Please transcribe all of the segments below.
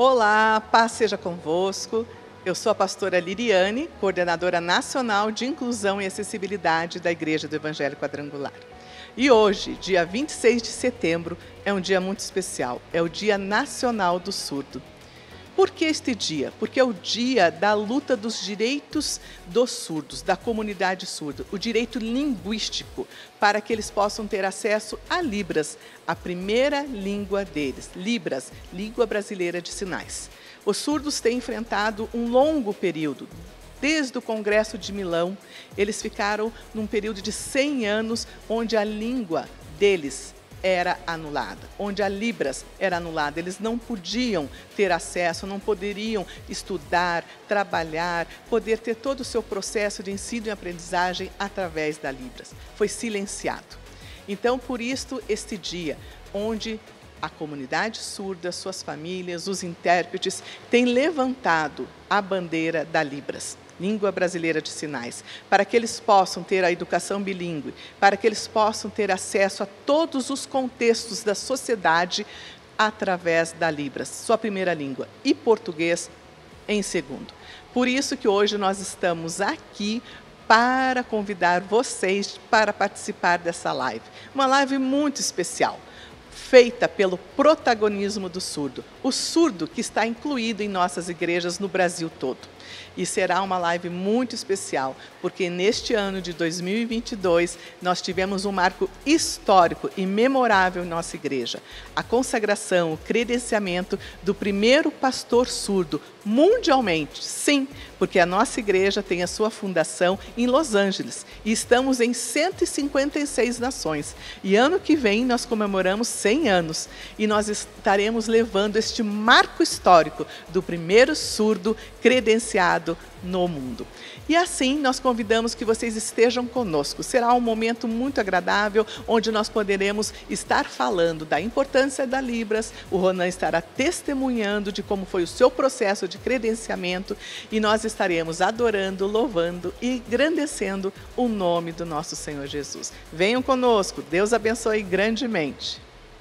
Olá, paz seja convosco. Eu sou a pastora Liriane, coordenadora nacional de inclusão e acessibilidade da Igreja do Evangelho Quadrangular. E hoje, dia 26 de setembro, é um dia muito especial, é o Dia Nacional do Surdo. Por que este dia? Porque é o dia da luta dos direitos dos surdos, da comunidade surda, o direito linguístico, para que eles possam ter acesso a Libras, a primeira língua deles, Libras, Língua Brasileira de Sinais. Os surdos têm enfrentado um longo período. Desde o Congresso de Milão, eles ficaram num período de 100 anos, onde a língua deles era anulada, onde a Libras era anulada. Eles não podiam ter acesso, não poderiam estudar, trabalhar, poder ter todo o seu processo de ensino e aprendizagem através da Libras. Foi silenciado. Então, por isto, este dia, onde a comunidade surda, suas famílias, os intérpretes, têm levantado a bandeira da Libras, Língua Brasileira de Sinais, para que eles possam ter a educação bilíngue, para que eles possam ter acesso a todos os contextos da sociedade através da Libras, sua primeira língua, e português em segundo. Por isso que hoje nós estamos aqui para convidar vocês para participar dessa live. Uma live muito especial, feita pelo protagonismo do surdo, o surdo que está incluído em nossas igrejas no Brasil todo. E será uma live muito especial, porque neste ano de 2022, nós tivemos um marco histórico e memorável em nossa igreja. A consagração, o credenciamento do primeiro pastor surdo mundialmente. Sim, porque a nossa igreja tem a sua fundação em Los Angeles e estamos em 156 nações. E ano que vem nós comemoramos 100 anos e nós estaremos levando este marco histórico do primeiro surdo credenciado no mundo. E assim nós convidamos que vocês estejam conosco. Será um momento muito agradável, onde nós poderemos estar falando da importância da Libras, o Ronan estará testemunhando de como foi o seu processo de credenciamento e nós estaremos adorando, louvando e engrandecendo o nome do nosso Senhor Jesus. Venham conosco, Deus abençoe grandemente.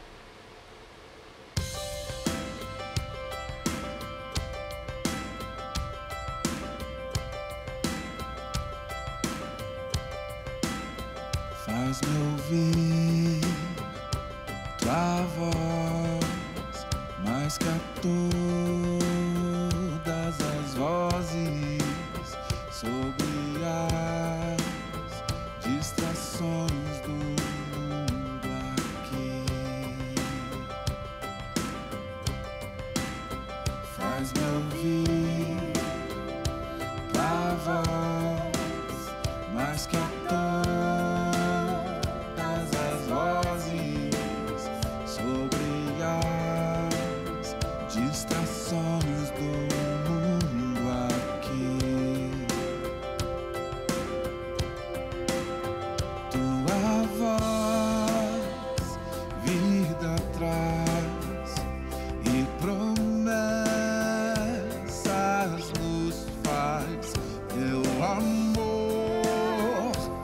Faz-me ouvir tua voz, mais que a todas as vozes, sobre as distrações do mundo aqui. Faz-me ouvir tua voz, mais que a distrações do mundo aqui. Tua voz, vida traz e promessas nos faz. Teu amor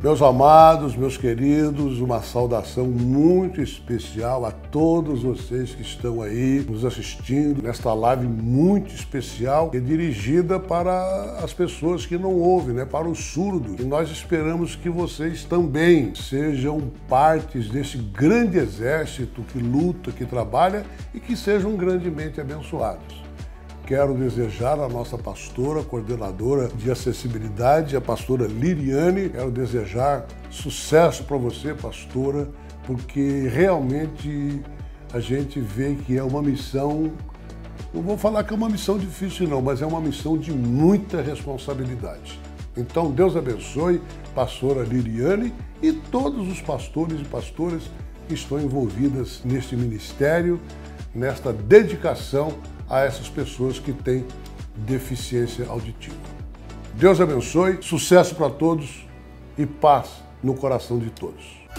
Meus amados, meus queridos, uma saudação muito especial a todos vocês que estão aí nos assistindo nesta live muito especial, que é dirigida para as pessoas que não ouvem, né? Para os surdos. E nós esperamos que vocês também sejam partes desse grande exército que luta, que trabalha e que sejam grandemente abençoados. Quero desejar à nossa pastora, coordenadora de acessibilidade, a pastora Liriane, quero desejar sucesso para você, pastora, porque realmente a gente vê que é uma missão, não vou falar que é uma missão difícil não, mas é uma missão de muita responsabilidade. Então Deus abençoe pastora Liriane e todos os pastores e pastoras que estão envolvidas neste ministério, nesta dedicação a essas pessoas que têm deficiência auditiva. Deus abençoe, sucesso para todos e paz no coração de todos.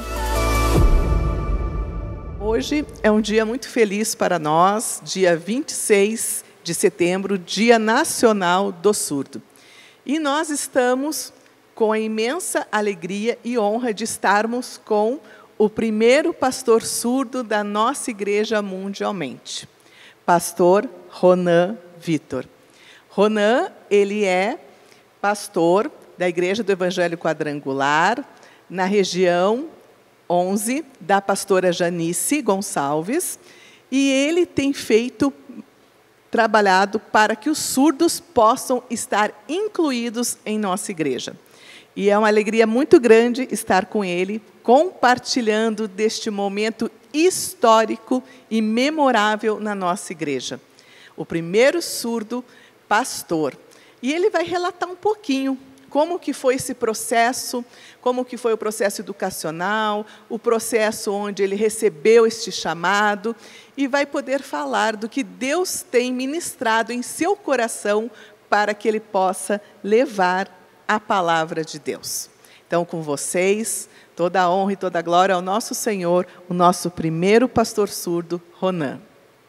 Hoje é um dia muito feliz para nós, dia 26 de setembro, Dia Nacional do Surdo. E nós estamos com a imensa alegria e honra de estarmos com o primeiro pastor surdo da nossa igreja mundialmente. Pastor Ronan Vitor. Ronan, ele é pastor da Igreja do Evangelho Quadrangular, na região 11, da pastora Janice Gonçalves, e ele tem trabalhado para que os surdos possam estar incluídos em nossa igreja. E é uma alegria muito grande estar com ele, compartilhando deste momento histórico e memorável na nossa igreja. O primeiro surdo pastor. E ele vai relatar um pouquinho como que foi esse processo, como que foi o processo educacional, o processo onde ele recebeu este chamado, e vai poder falar do que Deus tem ministrado em seu coração para que ele possa levar a palavra de Deus. Então, com vocês, toda a honra e toda a glória ao nosso Senhor, o nosso primeiro pastor surdo, Ronan.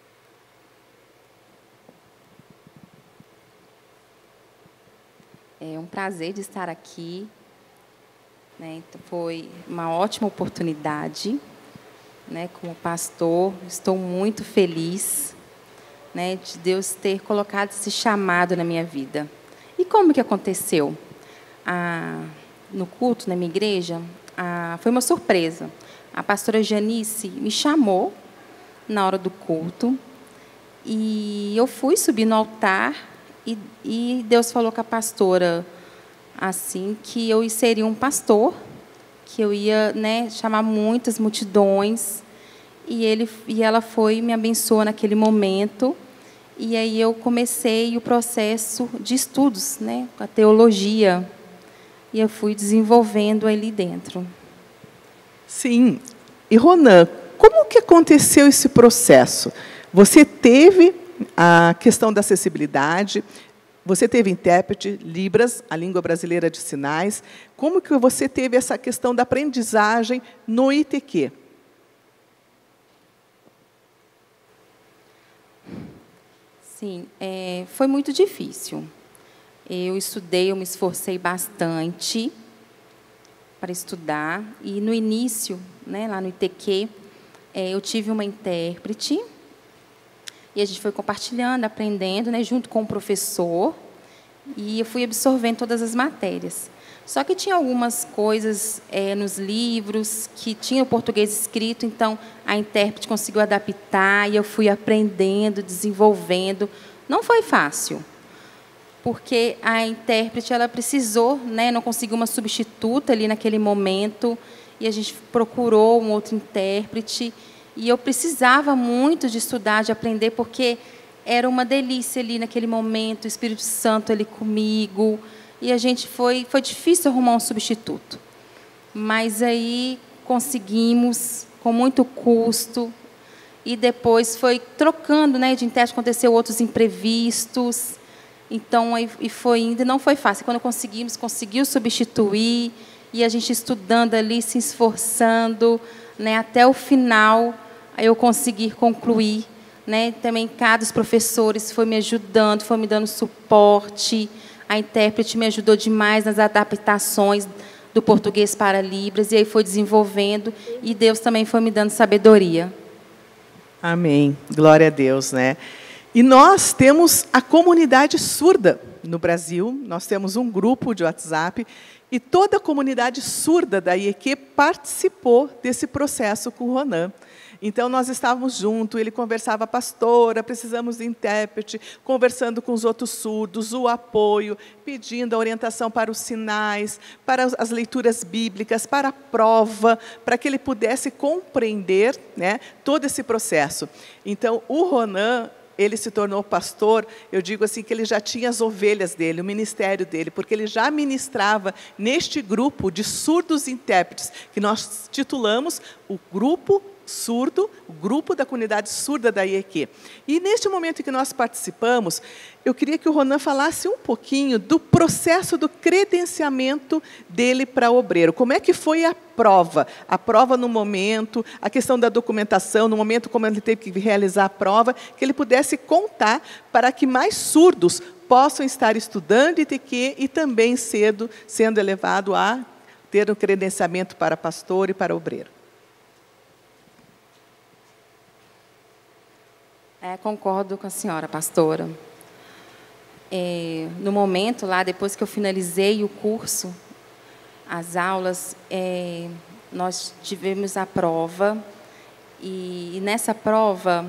É um prazer de estar aqui, né? Então, foi uma ótima oportunidade, né? Como pastor, estou muito feliz, né? De Deus ter colocado esse chamado na minha vida. E como que aconteceu? No culto, na minha igreja, foi uma surpresa. A pastora Janice me chamou na hora do culto e eu fui subir no altar e Deus falou com a pastora assim que eu seria um pastor, que eu ia, né, chamar muitas multidões e ela foi e me abençoou naquele momento. E aí eu comecei o processo de estudos, né, com a teologia. E eu fui desenvolvendo ali dentro. Sim. E, Ronan, como que aconteceu esse processo? Você teve a questão da acessibilidade, você teve intérprete, Libras, a língua brasileira de sinais. Como que você teve essa questão da aprendizagem no ITQ? Sim, foi muito difícil. Eu estudei, eu me esforcei bastante para estudar. E, no início, né, lá no ITQ, eu tive uma intérprete. E a gente foi compartilhando, aprendendo, né, junto com o professor. E eu fui absorvendo todas as matérias. Só que tinha algumas coisas nos livros que tinha o português escrito, então a intérprete conseguiu adaptar e eu fui aprendendo, desenvolvendo. Não foi fácil, porque a intérprete ela precisou, né, não conseguiu uma substituta ali naquele momento, e a gente procurou um outro intérprete, e eu precisava muito de estudar, de aprender, porque era uma delícia ali naquele momento, o Espírito Santo ali comigo, e a gente foi difícil arrumar um substituto. Mas aí conseguimos, com muito custo, e depois foi trocando, né, de intérprete, aconteceu outros imprevistos. Então, foi indo, não foi fácil. Quando conseguiu substituir, e a gente estudando ali, se esforçando, né, até o final, eu consegui concluir, né. Também cada dos professores foi me ajudando, foi me dando suporte. A intérprete me ajudou demais nas adaptações do português para Libras, e aí foi desenvolvendo, e Deus também foi me dando sabedoria. Amém. Glória a Deus, né? E nós temos a comunidade surda no Brasil, nós temos um grupo de WhatsApp, e toda a comunidade surda da IEQ participou desse processo com o Ronan. Então, nós estávamos juntos, ele conversava, pastora, precisamos de intérprete, conversando com os outros surdos, o apoio, pedindo a orientação para os sinais, para as leituras bíblicas, para a prova, para que ele pudesse compreender, né, todo esse processo. Então, o Ronan, ele se tornou pastor, eu digo assim, que ele já tinha as ovelhas dele, o ministério dele, porque ele já ministrava neste grupo de surdos intérpretes, que nós titulamos o Grupo Surdo, o grupo da comunidade surda da IEQ. E neste momento em que nós participamos, eu queria que o Ronan falasse um pouquinho do processo do credenciamento dele para obreiro. Como é que foi a prova no momento, a questão da documentação, no momento como ele teve que realizar a prova, que ele pudesse contar para que mais surdos possam estar estudando ITQ e também sendo elevado a ter o credenciamento para pastor e para obreiro. Concordo com a senhora, pastora. No momento, lá, depois que eu finalizei o curso, as aulas, nós tivemos a prova, e nessa prova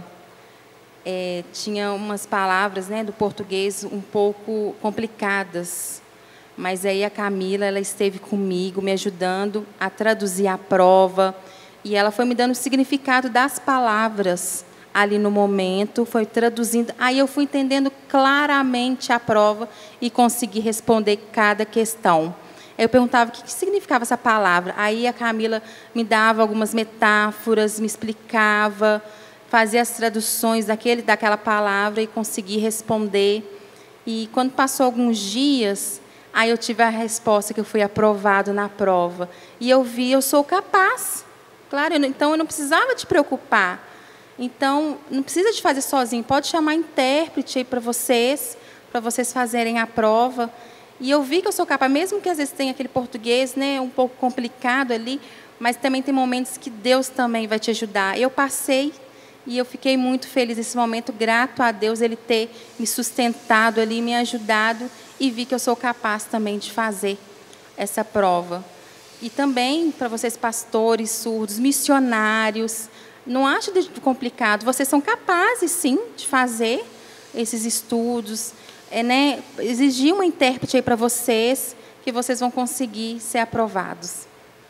tinha umas palavras, né, do português um pouco complicadas, mas aí a Camila, ela esteve comigo, me ajudando a traduzir a prova, e ela foi me dando o significado das palavras ali no momento, foi traduzindo. Aí eu fui entendendo claramente a prova e consegui responder cada questão. Eu perguntava o que significava essa palavra. Aí a Camila me dava algumas metáforas, me explicava, fazia as traduções daquela palavra e consegui responder. E quando passou alguns dias, aí eu tive a resposta que eu fui aprovado na prova. E eu vi, eu sou capaz. Claro, então eu não precisava te preocupar. Então, não precisa de fazer sozinho, pode chamar intérprete aí para vocês fazerem a prova. E eu vi que eu sou capaz, mesmo que às vezes tenha aquele português, né, um pouco complicado ali, mas também tem momentos que Deus também vai te ajudar. Eu passei e eu fiquei muito feliz nesse momento, grato a Deus ele ter me sustentado ali, me ajudado, e vi que eu sou capaz também de fazer essa prova. E também para vocês pastores surdos, missionários, não acho complicado, vocês são capazes, sim, de fazer esses estudos, né? Exigir uma intérprete aí para vocês, que vocês vão conseguir ser aprovados.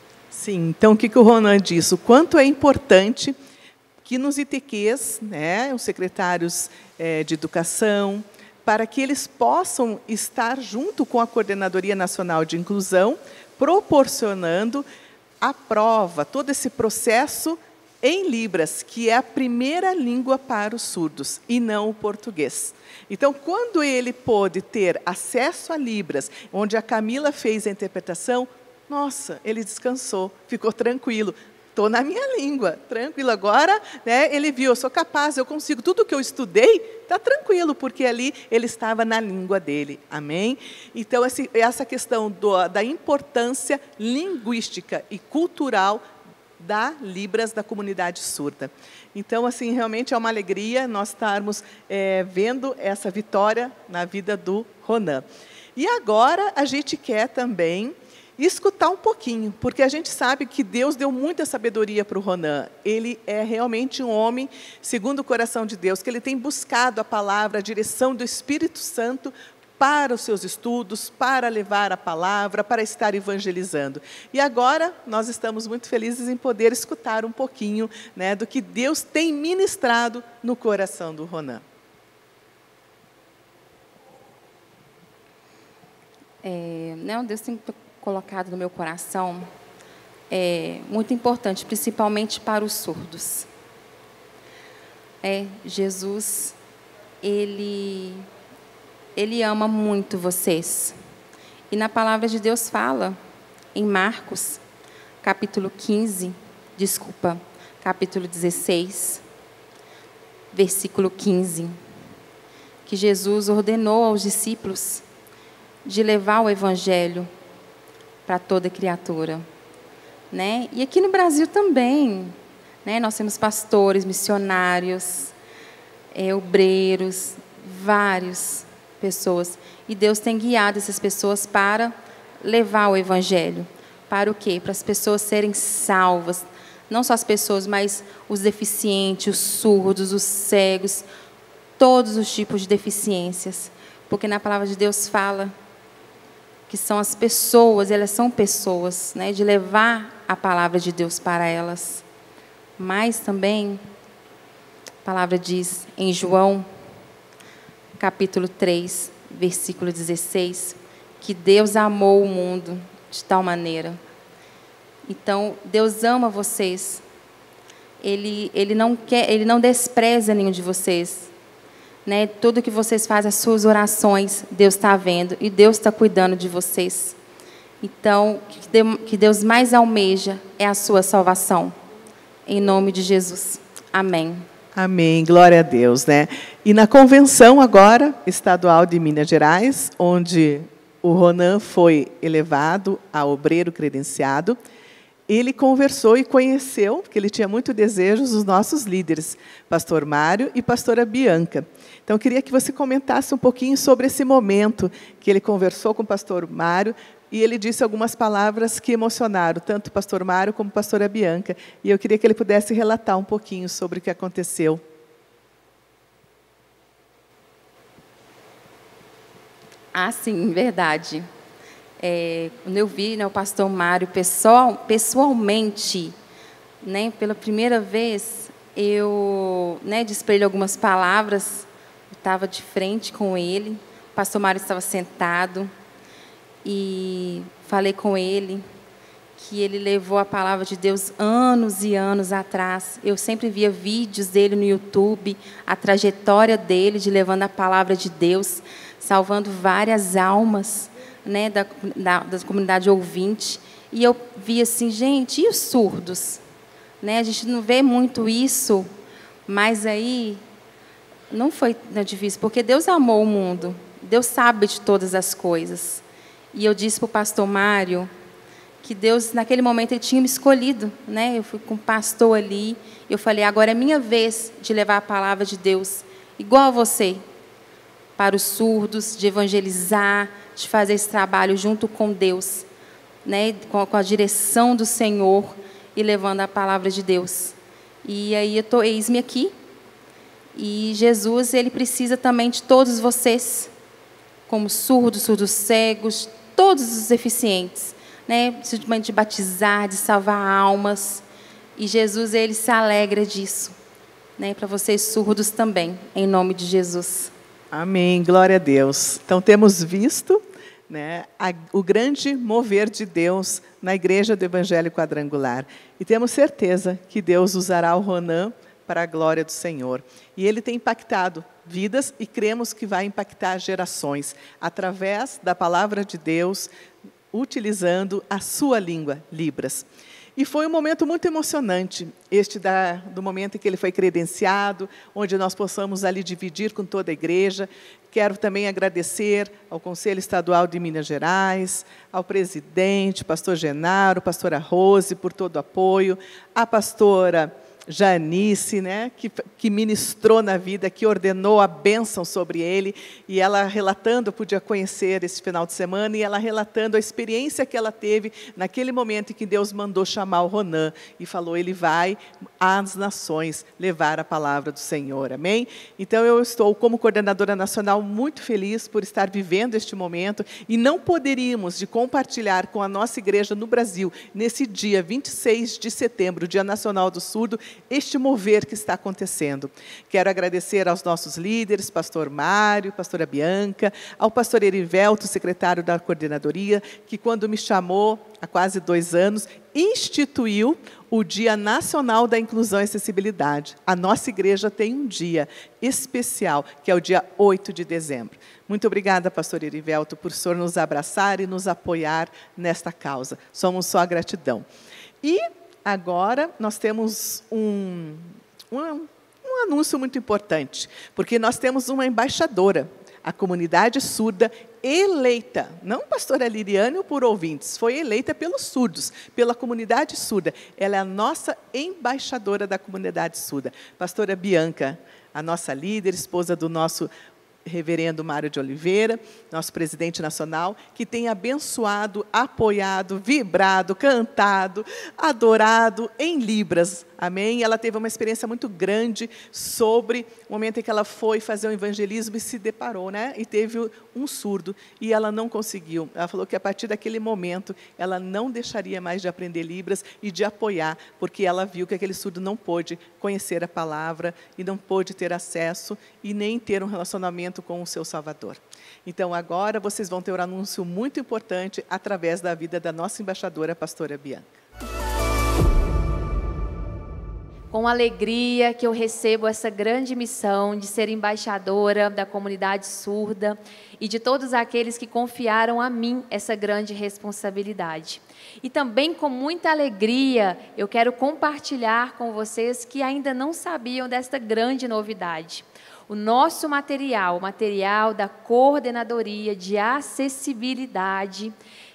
Sim, então o que o Ronan disse? O quanto é importante que nos ITQs, né, os secretários de educação, para que eles possam estar junto com a Coordenadoria Nacional de Inclusão, proporcionando a prova, todo esse processo em Libras, que é a primeira língua para os surdos, e não o português. Então, quando ele pôde ter acesso a Libras, onde a Camila fez a interpretação, nossa, ele descansou, ficou tranquilo. Estou na minha língua, tranquilo. Agora, né, ele viu, eu sou capaz, eu consigo. Tudo que eu estudei, está tranquilo, porque ali ele estava na língua dele. Amém? Então, essa questão da importância linguística e cultural da Libras da comunidade surda. Então, assim, realmente é uma alegria nós estarmos vendo essa vitória na vida do Ronan. E agora a gente quer também escutar um pouquinho, porque a gente sabe que Deus deu muita sabedoria para o Ronan. Ele é realmente um homem segundo o coração de Deus, que ele tem buscado a palavra, a direção do Espírito Santo para os seus estudos, para levar a palavra, para estar evangelizando. E agora nós estamos muito felizes em poder escutar um pouquinho, né, do que Deus tem ministrado no coração do Ronan. Deus tem colocado no meu coração muito importante, principalmente para os surdos. Jesus, Ele ama muito vocês. E na palavra de Deus fala, em Marcos, capítulo 16, versículo 15, que Jesus ordenou aos discípulos de levar o Evangelho para toda criatura, né? E aqui no Brasil também, né? Nós temos pastores, missionários, obreiros, várias pessoas. E Deus tem guiado essas pessoas para levar o Evangelho. Para o quê? Para as pessoas serem salvas. Não só as pessoas, mas os deficientes, os surdos, os cegos, todos os tipos de deficiências. Porque na palavra de Deus fala que são as pessoas, elas são pessoas, né, de levar a palavra de Deus para elas. Mas também, a palavra diz em João, capítulo 3, versículo 16, que Deus amou o mundo de tal maneira. Então, Deus ama vocês. Ele não despreza nenhum de vocês. Né? Tudo que vocês fazem, as suas orações, Deus está vendo e Deus está cuidando de vocês. Então, o que Deus mais almeja é a sua salvação. Em nome de Jesus. Amém. Amém, glória a Deus, né? E na convenção agora, estadual de Minas Gerais, onde o Ronan foi elevado a obreiro credenciado, ele conversou e conheceu, porque ele tinha muito desejos, os nossos líderes, pastor Mário e pastora Bianca. Então, eu queria que você comentasse um pouquinho sobre esse momento que ele conversou com o pastor Mário, e ele disse algumas palavras que emocionaram tanto o pastor Mário como a pastora Bianca. E eu queria que ele pudesse relatar um pouquinho sobre o que aconteceu. Ah, sim, verdade. Quando eu vi, né, o pastor Mário pessoalmente, né, pela primeira vez, eu, né, disse para ele algumas palavras, eu estava de frente com ele, o pastor Mário estava sentado, e falei com ele que ele levou a palavra de Deus anos e anos atrás. Eu sempre via vídeos dele no YouTube, a trajetória dele de levando a palavra de Deus, salvando várias almas, né, da comunidade ouvinte. E eu vi assim, gente, e os surdos? Né, a gente não vê muito isso, mas aí não foi difícil, porque Deus amou o mundo, Deus sabe de todas as coisas. E eu disse para o pastor Mário que Deus, naquele momento, Ele tinha me escolhido. Né? Eu fui com o pastor ali, eu falei, agora é minha vez de levar a palavra de Deus, igual a você, para os surdos, de evangelizar, de fazer esse trabalho junto com Deus, né? com a direção do Senhor e levando a palavra de Deus. E aí, eis-me aqui, e Jesus, Ele precisa também de todos vocês, como surdos, surdos cegos, todos os deficientes, né? Simplesmente de batizar, de salvar almas. E Jesus, Ele se alegra disso, né? Para vocês surdos também, em nome de Jesus. Amém, glória a Deus. Então, temos visto, né, o grande mover de Deus na Igreja do Evangelho Quadrangular. E temos certeza que Deus usará o Ronan para a glória do Senhor. E ele tem impactado vidas e cremos que vai impactar gerações através da palavra de Deus, utilizando a sua língua, Libras. E foi um momento muito emocionante, do momento em que ele foi credenciado, onde nós possamos ali dividir com toda a igreja. Quero também agradecer ao Conselho Estadual de Minas Gerais, ao presidente, pastor Genaro, pastora Rose, por todo o apoio, a pastora Janice, né, que ministrou na vida, que ordenou a bênção sobre ele, e ela relatando, eu podia conhecer esse final de semana, e ela relatando a experiência que ela teve naquele momento em que Deus mandou chamar o Ronan, e falou, ele vai às nações levar a palavra do Senhor, amém? Então, eu estou, como coordenadora nacional, muito feliz por estar vivendo este momento, e não poderíamos de compartilhar com a nossa igreja no Brasil, nesse dia 26 de setembro, Dia Nacional do Surdo, este mover que está acontecendo. Quero agradecer aos nossos líderes, pastor Mário, pastora Bianca, ao pastor Erivelto, secretário da coordenadoria, que quando me chamou, há quase 2 anos, instituiu o Dia Nacional da Inclusão e Acessibilidade. A nossa igreja tem um dia especial, que é o dia 8 de dezembro. Muito obrigada, pastor Erivelto, por o senhor nos abraçar e nos apoiar nesta causa. Somos só gratidão. E agora, nós temos um anúncio muito importante, porque nós temos uma embaixadora. A comunidade surda eleita, não pastora Liriane ou por ouvintes, foi eleita pelos surdos, pela comunidade surda. Ela é a nossa embaixadora da comunidade surda. Pastora Bianca, a nossa líder, esposa do nosso reverendo Mário de Oliveira, nosso presidente nacional, que tem abençoado, apoiado, vibrado, cantado, adorado em Libras. Amém? Ela teve uma experiência muito grande sobre o momento em que ela foi fazer o evangelismo e se deparou, né? E teve um surdo, e ela não conseguiu. Ela falou que, a partir daquele momento, ela não deixaria mais de aprender Libras e de apoiar, porque ela viu que aquele surdo não pôde conhecer a palavra e não pôde ter acesso e nem ter um relacionamento com o seu Salvador. Então, agora, vocês vão ter um anúncio muito importante através da vida da nossa embaixadora, a pastora Bianca. Com alegria que eu recebo essa grande missão de ser embaixadora da comunidade surda e de todos aqueles que confiaram a mim essa grande responsabilidade. E também com muita alegria eu quero compartilhar com vocês que ainda não sabiam desta grande novidade. O nosso material, o material da Coordenadoria de Acessibilidade,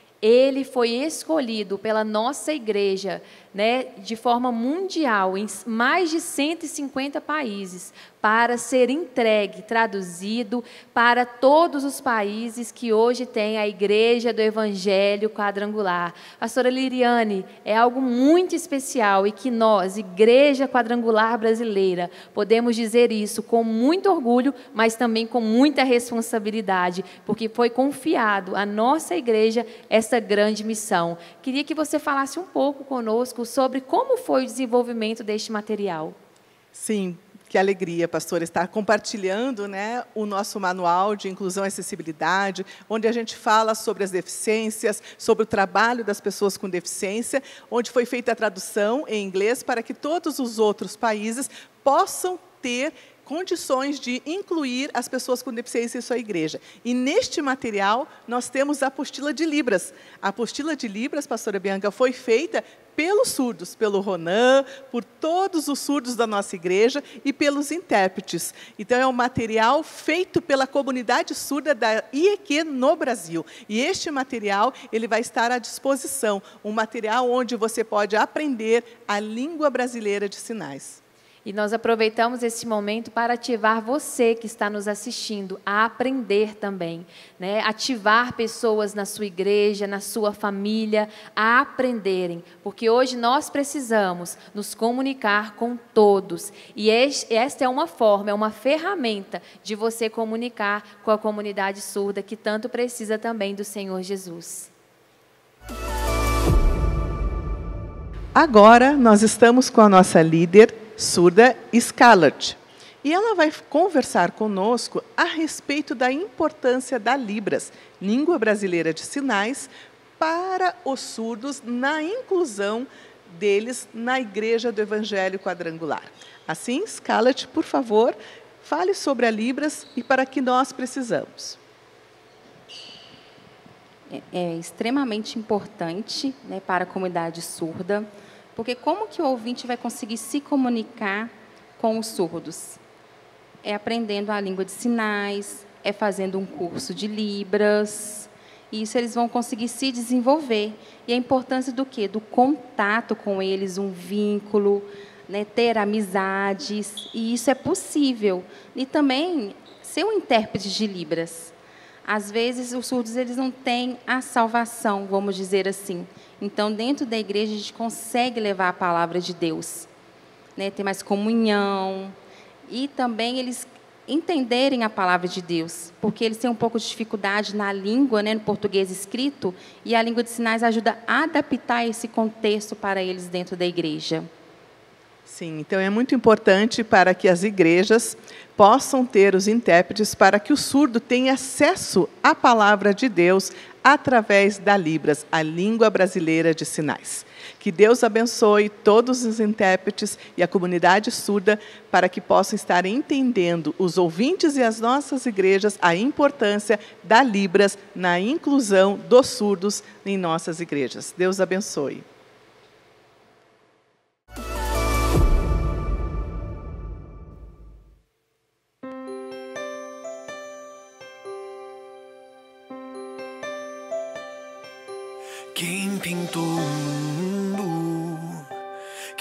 ele foi escolhido pela nossa igreja, né, de forma mundial, em mais de 150 países, para ser entregue, traduzido para todos os países que hoje têm a Igreja do Evangelho Quadrangular. Pastora Liriane, é algo muito especial e que nós, Igreja Quadrangular Brasileira, podemos dizer isso com muito orgulho, mas também com muita responsabilidade, porque foi confiado à nossa igreja essa grande missão. Queria que você falasse um pouco conosco sobre como foi o desenvolvimento deste material. Sim, que alegria, pastora, estar compartilhando, né, o nosso manual de inclusão e acessibilidade, onde a gente fala sobre as deficiências, sobre o trabalho das pessoas com deficiência, onde foi feita a tradução em inglês para que todos os outros países possam ter condições de incluir as pessoas com deficiência em sua igreja. E neste material, nós temos a apostila de Libras. A apostila de Libras, pastora Bianca, foi feita pelos surdos, pelo Ronan, por todos os surdos da nossa igreja e pelos intérpretes. Então, é um material feito pela comunidade surda da IEQ no Brasil. E este material, ele vai estar à disposição. Um material onde você pode aprender a língua brasileira de sinais. E nós aproveitamos esse momento para ativar você que está nos assistindo a aprender também, né? Ativar pessoas na sua igreja, na sua família, a aprenderem, porque hoje nós precisamos nos comunicar com todos. E esta é uma forma, é uma ferramenta de você comunicar com a comunidade surda que tanto precisa também do Senhor Jesus. Agora, nós estamos com a nossa líder surda, Scarlett. E ela vai conversar conosco a respeito da importância da Libras, língua brasileira de sinais, para os surdos na inclusão deles na Igreja do Evangelho Quadrangular. Assim, Scarlett, por favor, fale sobre a Libras e para que nós precisamos. É extremamente importante, né, para a comunidade surda, porque como que o ouvinte vai conseguir se comunicar com os surdos? É aprendendo a língua de sinais, é fazendo um curso de Libras, e isso eles vão conseguir se desenvolver. E a importância do quê? Do contato com eles, um vínculo, né, ter amizades, e isso é possível. E também ser um intérprete de Libras. Às vezes, os surdos eles não têm a salvação, vamos dizer assim. Então, dentro da igreja, a gente consegue levar a palavra de Deus, né? Ter mais comunhão e também eles entenderem a palavra de Deus, porque eles têm um pouco de dificuldade na língua, né, no português escrito, e a língua de sinais ajuda a adaptar esse contexto para eles dentro da igreja. Sim, então é muito importante para que as igrejas possam ter os intérpretes para que o surdo tenha acesso à palavra de Deus através da Libras, a língua brasileira de sinais. Que Deus abençoe todos os intérpretes e a comunidade surda para que possam estar entendendo, os ouvintes e as nossas igrejas, a importância da Libras na inclusão dos surdos em nossas igrejas. Deus abençoe.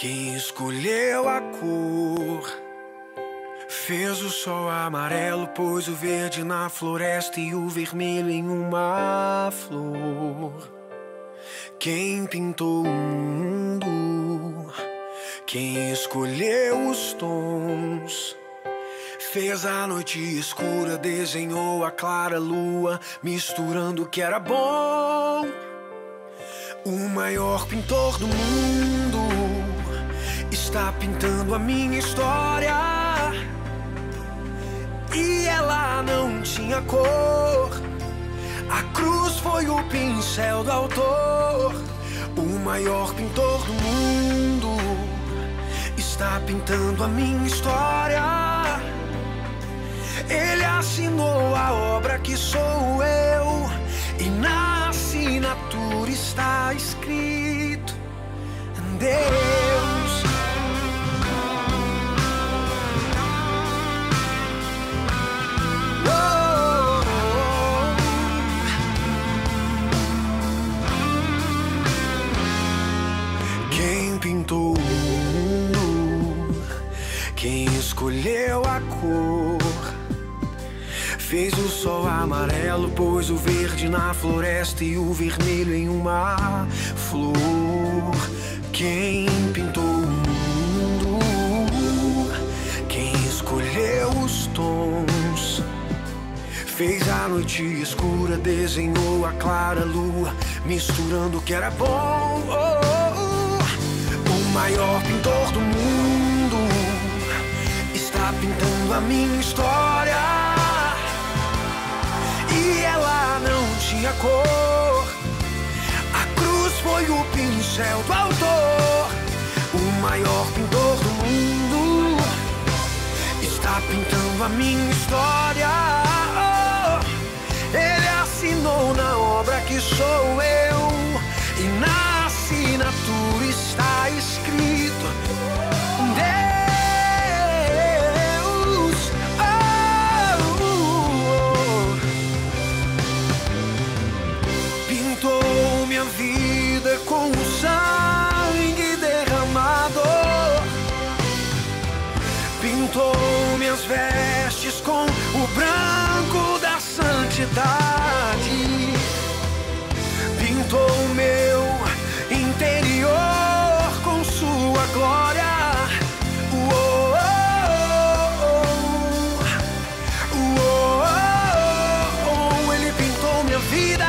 Quem escolheu a cor fez o sol amarelo, pôs o verde na floresta e o vermelho em uma flor. Quem pintou o mundo, quem escolheu os tons, fez a noite escura, desenhou a clara lua, misturando o que era bom. O maior pintor do mundo está pintando a minha história. E ela não tinha cor, a cruz foi o pincel do autor. O maior pintor do mundo está pintando a minha história. Ele assinou a obra que sou eu, e na assinatura está escrito Deus. Quem pintou o mundo, quem escolheu a cor, fez o sol amarelo, pôs o verde na floresta e o vermelho em uma flor. Quem pintou o mundo, quem escolheu os tons, fez a noite escura, desenhou a clara lua, misturando o que era bom. O maior pintor do mundo está pintando a minha história. E ela não tinha cor, a cruz foi o pincel do autor. O maior pintor do mundo está pintando a minha história. Ele assinou na obra que sou eu, e na assinatura está escrito Deus. Pintou minha vida com o sangue derramado, pintou minhas vestes com o branco da santidade, pintou meu interior com sua glória. Ele pintou minha vida,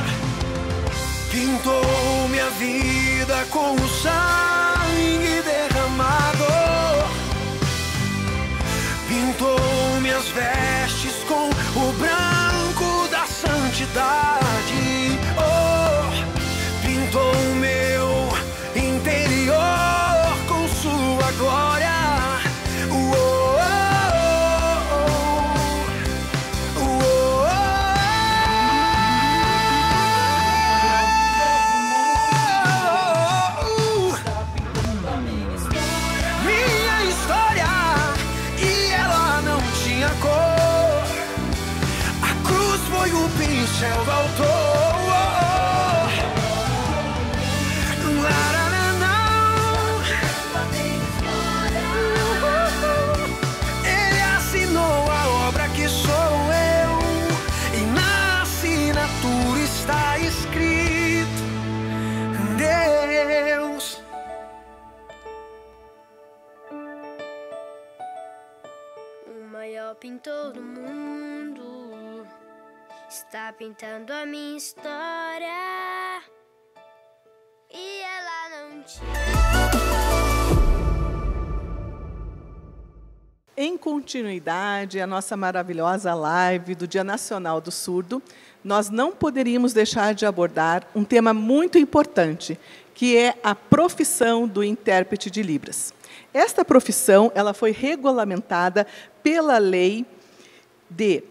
pintou minha vida com o sangue derramado, pintou minhas vestes com o branco da santidade. Pintou meu interior com sua glória. Minha história, e ela não tinha cor, a cruz foi o pincel do autor. Ele assinou a obra que sou eu, e na assinatura está escrito Deus. O maior pintor do mundo está pintando a minha história. E ela não tinha. Em continuidade à nossa maravilhosa live do Dia Nacional do Surdo, nós não poderíamos deixar de abordar um tema muito importante, que é a profissão do intérprete de Libras. Esta profissão ela foi regulamentada pela Lei de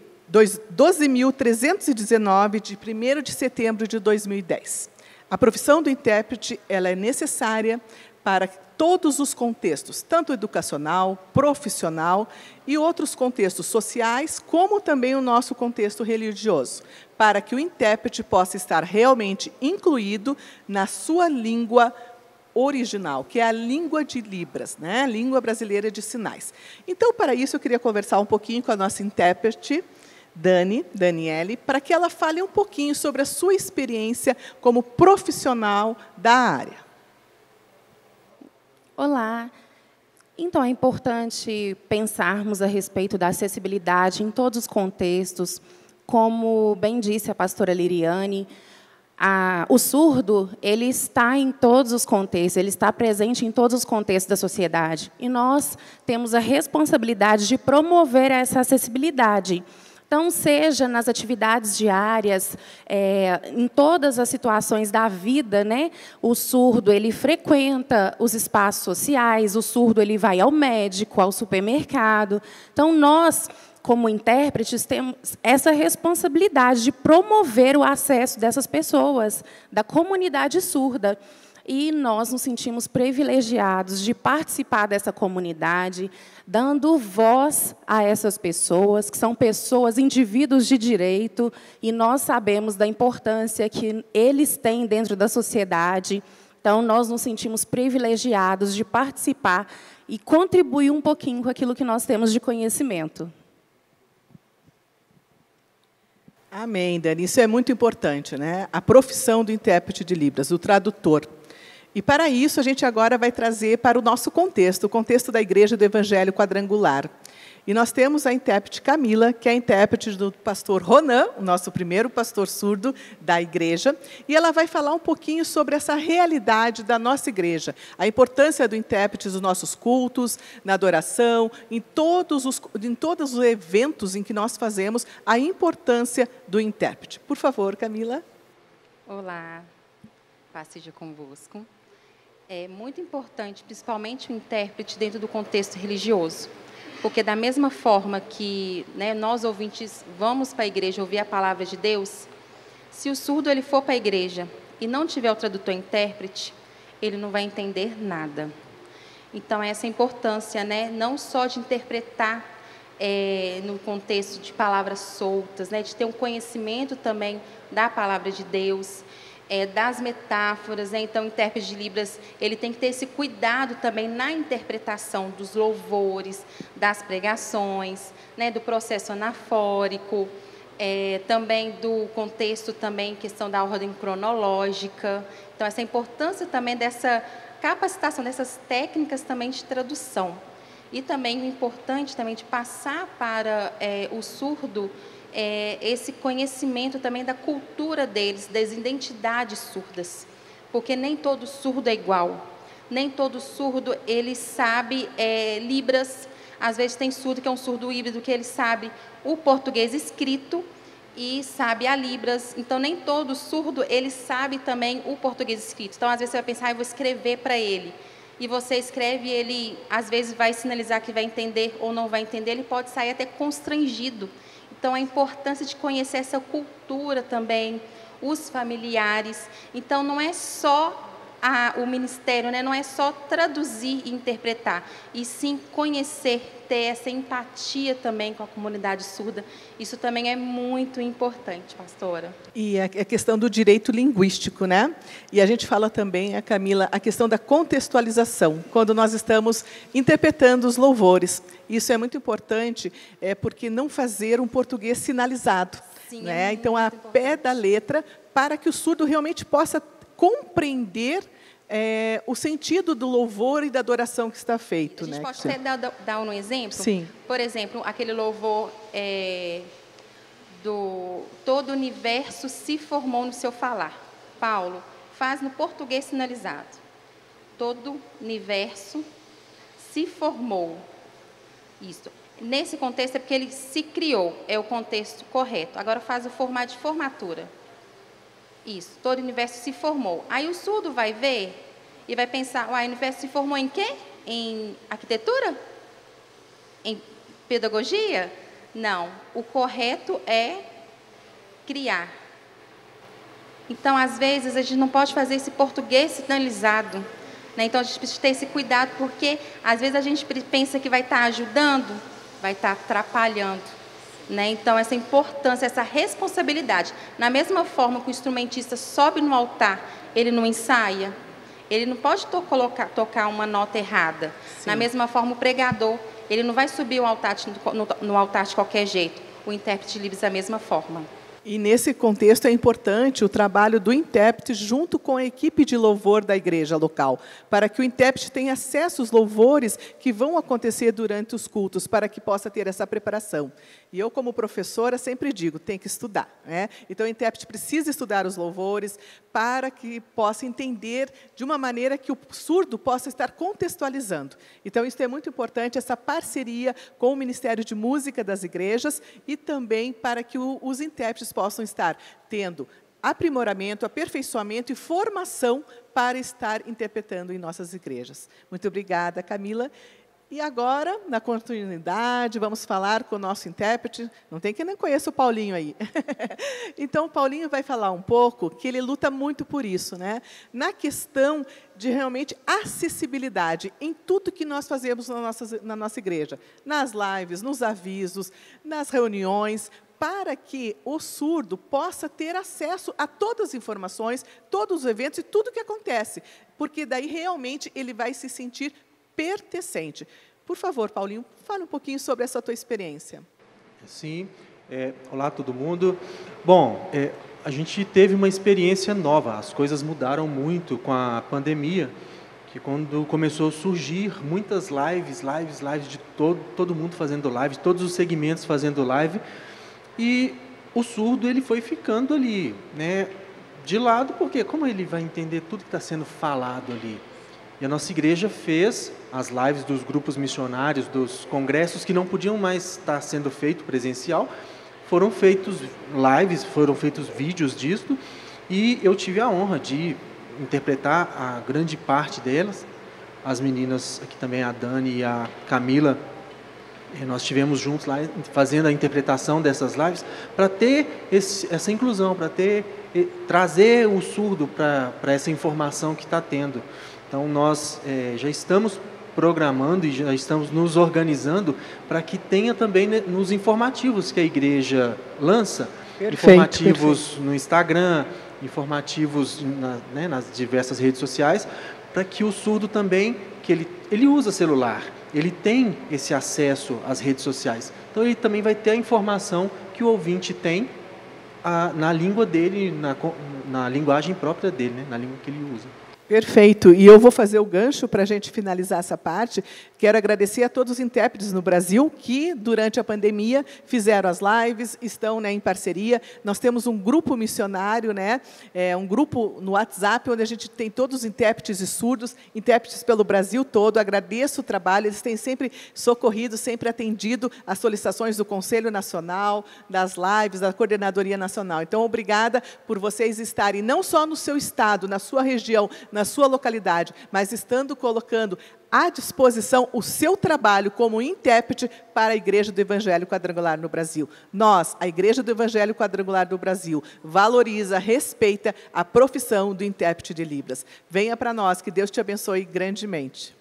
12.319, de 1º de setembro de 2010. A profissão do intérprete ela é necessária para todos os contextos, tanto educacional, profissional e outros contextos sociais, como também o nosso contexto religioso, para que o intérprete possa estar realmente incluído na sua língua original, que é a língua de Libras, né? Língua brasileira de sinais. Então, para isso, eu queria conversar um pouquinho com a nossa intérprete, Daniele, para que ela fale um pouquinho sobre a sua experiência como profissional da área. Olá. Então, é importante pensarmos a respeito da acessibilidade em todos os contextos. Como bem disse a pastora Liriane, o surdo ele está em todos os contextos, ele está presente em todos os contextos da sociedade. E nós temos a responsabilidade de promover essa acessibilidade. Então, seja nas atividades diárias, em todas as situações da vida, né? O surdo ele frequenta os espaços sociais, o surdo ele vai ao médico, ao supermercado. Então, nós, como intérpretes, temos essa responsabilidade de promover o acesso dessas pessoas, da comunidade surda. E nós nos sentimos privilegiados de participar dessa comunidade, dando voz a essas pessoas, que são pessoas, indivíduos de direito, e nós sabemos da importância que eles têm dentro da sociedade. Então, nós nos sentimos privilegiados de participar e contribuir um pouquinho com aquilo que nós temos de conhecimento. Amém, Dani. Isso é muito importante, né? A profissão do intérprete de Libras, do tradutor. E, para isso, a gente agora vai trazer para o nosso contexto, o contexto da Igreja do Evangelho Quadrangular. E nós temos a intérprete Camila, que é a intérprete do pastor Ronan, o nosso primeiro pastor surdo da igreja, e ela vai falar um pouquinho sobre essa realidade da nossa igreja, a importância do intérprete nos nossos cultos, na adoração, em todos os eventos em que nós fazemos, a importância do intérprete. Por favor, Camila. Olá, paz seja convosco. É muito importante, principalmente o intérprete dentro do contexto religioso, porque da mesma forma que, né, nós ouvintes vamos para a igreja ouvir a palavra de Deus, se o surdo ele for para a igreja e não tiver o tradutor intérprete, ele não vai entender nada. Então, essa importância, né, não só de interpretar no contexto de palavras soltas, né, de ter um conhecimento também da palavra de Deus, das metáforas, né? Então, o intérprete de Libras ele tem que ter esse cuidado também na interpretação dos louvores, das pregações, né? Do processo anafórico, também do contexto, também questão da ordem cronológica. Então, essa importância também dessa capacitação, dessas técnicas também de tradução. E também o importante também de passar para o surdo esse conhecimento também da cultura deles, das identidades surdas, porque nem todo surdo é igual, nem todo surdo ele sabe Libras, às vezes tem surdo que é um surdo híbrido que ele sabe o português escrito e sabe a Libras, então nem todo surdo ele sabe também o português escrito. Então, às vezes você vai pensar, eu vou escrever para ele, e você escreve, ele às vezes vai sinalizar que vai entender ou não vai entender, ele pode sair até constrangido. Então, a importância de conhecer essa cultura também, os familiares. Então, não é só o ministério, né? Não é só traduzir e interpretar, e sim conhecer, ter essa empatia também com a comunidade surda. Isso também é muito importante, pastora. E a questão do direito linguístico, né? E a gente fala também, Camila, a questão da contextualização, quando nós estamos interpretando os louvores. Isso é muito importante, porque não fazer um português sinalizado. Sim, né? Então, a pé da letra, para que o surdo realmente possa compreender o sentido do louvor e da adoração que está feito. A gente, né? Pode até dar um exemplo? Sim. Por exemplo, aquele louvor do todo o universo se formou no seu falar. Paulo faz no português sinalizado. Todo universo se formou. Isso. Nesse contexto é porque ele se criou, é o contexto correto. Agora faz o formato de formatura. Isso, todo o universo se formou. Aí o surdo vai ver e vai pensar, o universo se formou em quê? Em arquitetura? Em pedagogia? Não, o correto é criar. Então, às vezes, a gente não pode fazer esse português sinalizado, né? Então, a gente precisa ter esse cuidado, porque, às vezes, a gente pensa que vai estar ajudando, vai estar atrapalhando. Né? Então, essa importância, essa responsabilidade. Na mesma forma que o instrumentista sobe no altar, ele não ensaia, Ele não pode tocar uma nota errada. Sim. Da mesma forma, o pregador, ele não vai subir o altar no altar de qualquer jeito. O intérprete de Libras da mesma forma. E nesse contexto é importante o trabalho do intérprete junto com a equipe de louvor da igreja local, para que o intérprete tenha acesso aos louvores que vão acontecer durante os cultos, para que possa ter essa preparação. E eu, como professora, sempre digo, tem que estudar, né? Então, o intérprete precisa estudar os louvores para que possa entender de uma maneira que o surdo possa estar contextualizando. Então, isso é muito importante, essa parceria com o Ministério de Música das igrejas e também para que os intérpretes possam estar tendo aprimoramento, aperfeiçoamento e formação para estar interpretando em nossas igrejas. Muito obrigada, Camila. E agora, na continuidade, vamos falar com o nosso intérprete. Não tem quem não conheça o Paulinho aí. Então, o Paulinho vai falar um pouco, que ele luta muito por isso, né? Na questão de realmente acessibilidade em tudo que nós fazemos na nossa igreja. Nas lives, nos avisos, nas reuniões, para que o surdo possa ter acesso a todas as informações, todos os eventos e tudo o que acontece. Porque daí, realmente, ele vai se sentir pertencente. Por favor, Paulinho, fale um pouquinho sobre essa tua experiência. Sim. Olá, todo mundo. Bom, a gente teve uma experiência nova. As coisas mudaram muito com a pandemia, que quando começou a surgir muitas lives de todo mundo fazendo live, todos os segmentos fazendo live, e o surdo ele foi ficando ali, né, de lado, porque como ele vai entender tudo que está sendo falado ali? E a nossa igreja fez as lives dos grupos missionários, dos congressos que não podiam mais estar sendo feito presencial, foram feitos lives, foram feitos vídeos disso, e eu tive a honra de interpretar a grande parte delas. As meninas, aqui também a Dani e a Camila, nós estivemos juntos lá fazendo a interpretação dessas lives para ter essa inclusão, para trazer o surdo para essa informação que está tendo. Então, nós já estamos programando e já estamos nos organizando para que tenha também nos informativos que a igreja lança, informativos no Instagram, informativos nas diversas redes sociais, para que o surdo também, que ele usa celular, ele tem esse acesso às redes sociais. Então, ele também vai ter a informação que o ouvinte tem na língua dele, na linguagem própria dele, né? Na língua que ele usa. Perfeito. E eu vou fazer o gancho para a gente finalizar essa parte. Quero agradecer a todos os intérpretes no Brasil que, durante a pandemia, fizeram as lives, estão, né, em parceria. Nós temos um grupo missionário, né, um grupo no WhatsApp, onde a gente tem todos os intérpretes e surdos, intérpretes pelo Brasil todo. Agradeço o trabalho, eles têm sempre socorrido, sempre atendido às solicitações do Conselho Nacional, das lives, da Coordenadoria Nacional. Então, obrigada por vocês estarem não só no seu estado, na sua região, na sua localidade, mas estando colocando à disposição o seu trabalho como intérprete para a Igreja do Evangelho Quadrangular no Brasil. Nós, a Igreja do Evangelho Quadrangular do Brasil, valoriza, respeita a profissão do intérprete de Libras. Venha para nós, que Deus te abençoe grandemente.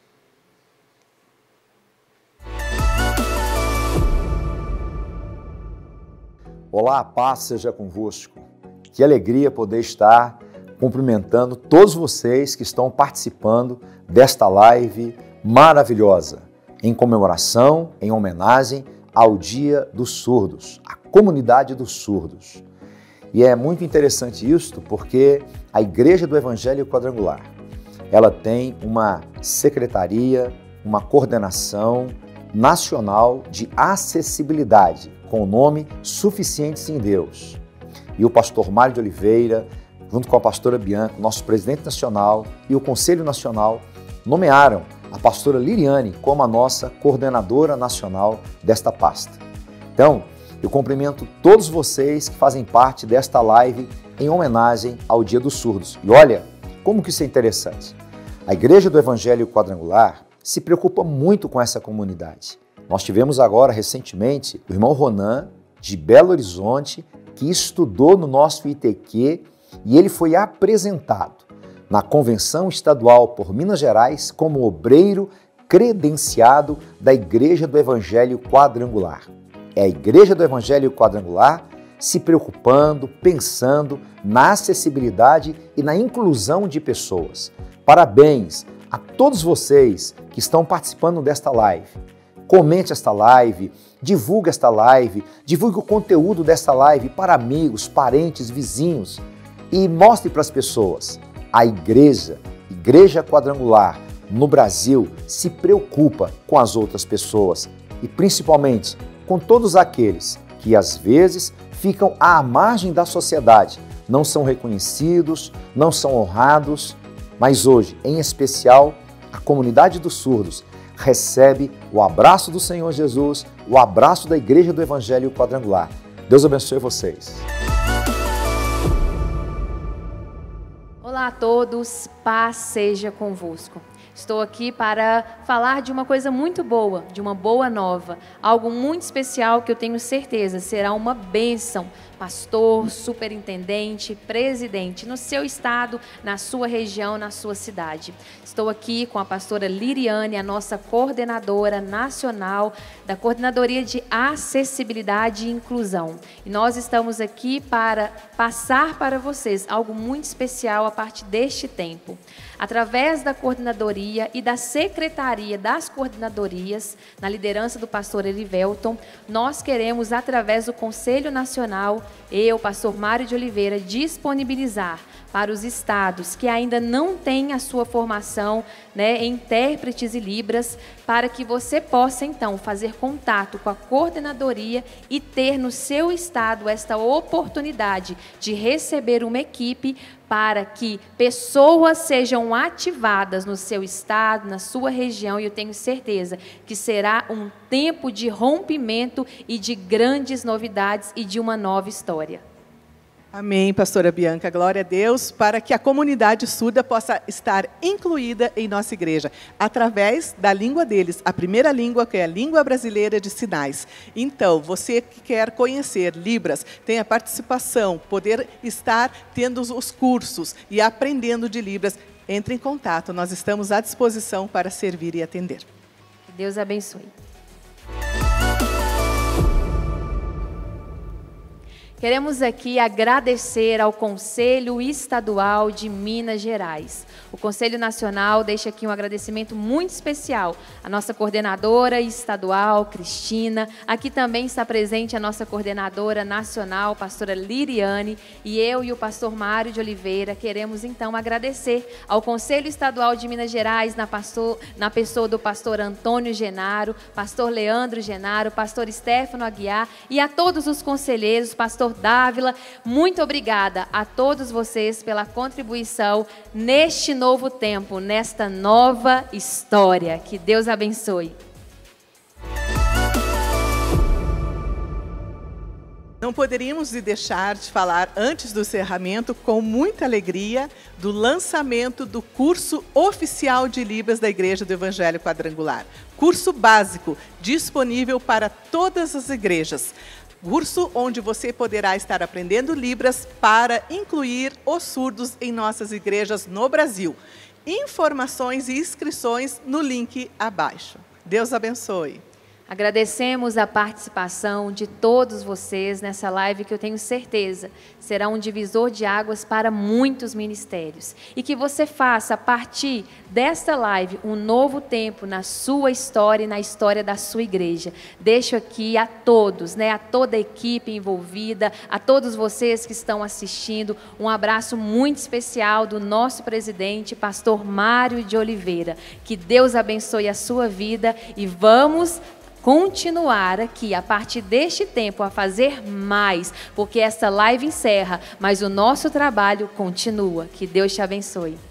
Olá, a paz seja convosco. Que alegria poder estar cumprimentando todos vocês que estão participando desta live maravilhosa, em comemoração, em homenagem ao Dia dos Surdos, a comunidade dos surdos. E é muito interessante isto porque a Igreja do Evangelho Quadrangular, ela tem uma secretaria, uma coordenação nacional de acessibilidade, com o nome Suficientes em Deus. E o pastor Mário de Oliveira, junto com a pastora Bianca, nosso presidente nacional e o Conselho Nacional, nomearam a pastora Liriane como a nossa coordenadora nacional desta pasta. Então, eu cumprimento todos vocês que fazem parte desta live em homenagem ao Dia dos Surdos. E olha, como que isso é interessante. A Igreja do Evangelho Quadrangular se preocupa muito com essa comunidade. Nós tivemos agora, recentemente, o irmão Ronan, de Belo Horizonte, que estudou no nosso ITQ, e ele foi apresentado na Convenção Estadual por Minas Gerais como obreiro credenciado da Igreja do Evangelho Quadrangular. É a Igreja do Evangelho Quadrangular se preocupando, pensando na acessibilidade e na inclusão de pessoas, Parabéns a todos vocês que estão participando desta live. Comente esta live, divulgue esta live, divulgue o conteúdo desta live para amigos, parentes, vizinhos e mostre para as pessoas. A Igreja Quadrangular no Brasil se preocupa com as outras pessoas e principalmente com todos aqueles que às vezes ficam à margem da sociedade, não são reconhecidos, não são honrados, mas hoje, em especial, a comunidade dos surdos recebe o abraço do Senhor Jesus, o abraço da Igreja do Evangelho Quadrangular. Deus abençoe vocês. Olá a todos, paz seja convosco. Estou aqui para falar de uma coisa muito boa, de uma boa nova, algo muito especial que eu tenho certeza será uma bênção. Pastor, superintendente, presidente, no seu estado, na sua região, na sua cidade. Estou aqui com a pastora Liriane, a nossa coordenadora nacional da Coordenadoria de Acessibilidade e Inclusão. E nós estamos aqui para passar para vocês algo muito especial a partir deste tempo. Através da coordenadoria e da secretaria das coordenadorias, na liderança do pastor Elivelton, nós queremos, através do Conselho Nacional, eu, pastor Mário de Oliveira, disponibilizar para os estados que ainda não têm a sua formação, em intérpretes e libras, para que você possa, então, fazer contato com a coordenadoria e ter no seu estado esta oportunidade de receber uma equipe para que pessoas sejam ativadas no seu estado, na sua região, e eu tenho certeza que será um tempo de rompimento e de grandes novidades e de uma nova história. Amém, pastora Bianca, glória a Deus, para que a comunidade surda possa estar incluída em nossa igreja, através da língua deles, a primeira língua, que é a língua brasileira de sinais. Então, você que quer conhecer Libras, tenha participação, poder estar tendo os cursos e aprendendo de Libras, entre em contato, nós estamos à disposição para servir e atender. Que Deus abençoe. Queremos aqui agradecer ao Conselho Estadual de Minas Gerais. O Conselho Nacional deixa aqui um agradecimento muito especial à nossa coordenadora estadual, Cristina. Aqui também está presente a nossa coordenadora nacional, pastora Liriane, e eu e o pastor Mário de Oliveira queremos então agradecer ao Conselho Estadual de Minas Gerais, na pessoa do pastor Antônio Genaro, pastor Leandro Genaro, pastor Stefano Aguiar e a todos os conselheiros, pastor Dávila, muito obrigada a todos vocês pela contribuição neste novo tempo, nesta nova história. Que Deus abençoe. Não poderíamos deixar de falar, antes do encerramento, com muita alegria, do lançamento do curso oficial de Libras da Igreja do Evangelho Quadrangular. Curso básico, disponível para todas as igrejas. Curso onde você poderá estar aprendendo Libras para incluir os surdos em nossas igrejas no Brasil. Informações e inscrições no link abaixo. Deus abençoe. Agradecemos a participação de todos vocês nessa live que eu tenho certeza será um divisor de águas para muitos ministérios. E que você faça, a partir desta live, um novo tempo na sua história e na história da sua igreja. Deixo aqui a todos, a toda a equipe envolvida, a todos vocês que estão assistindo, um abraço muito especial do nosso presidente, pastor Mário de Oliveira. Que Deus abençoe a sua vida e vamos continuar aqui, a partir deste tempo, a fazer mais, porque essa live encerra, mas o nosso trabalho continua. Que Deus te abençoe.